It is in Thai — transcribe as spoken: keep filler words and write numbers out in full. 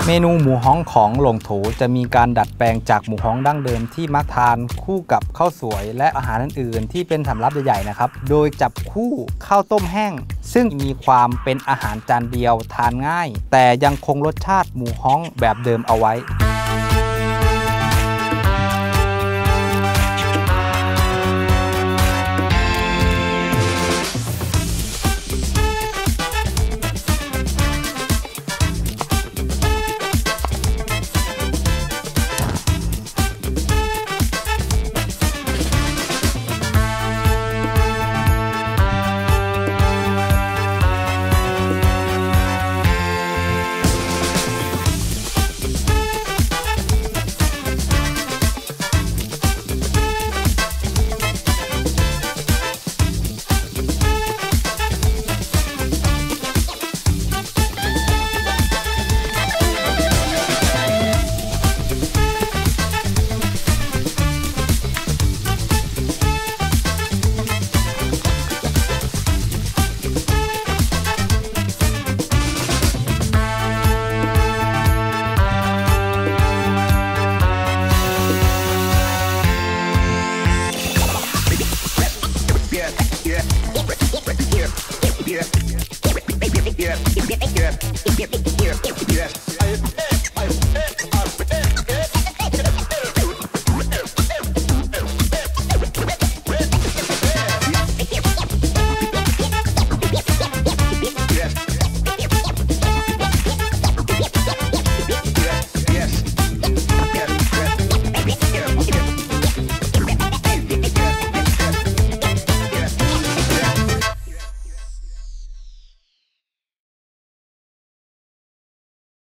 เมนูหมูฮ้องของหลงโถจะมีการดัดแปลงจากหมูฮ้องดั้งเดิมที่มักทานคู่กับข้าวสวยและอาหารอื่นๆที่เป็นสำรับใหญ่ๆนะครับโดยจับคู่ข้าวต้มแห้งซึ่งมีความเป็นอาหารจานเดียวทานง่ายแต่ยังคงรสชาติหมูฮ้องแบบเดิมเอาไว้ Yeah.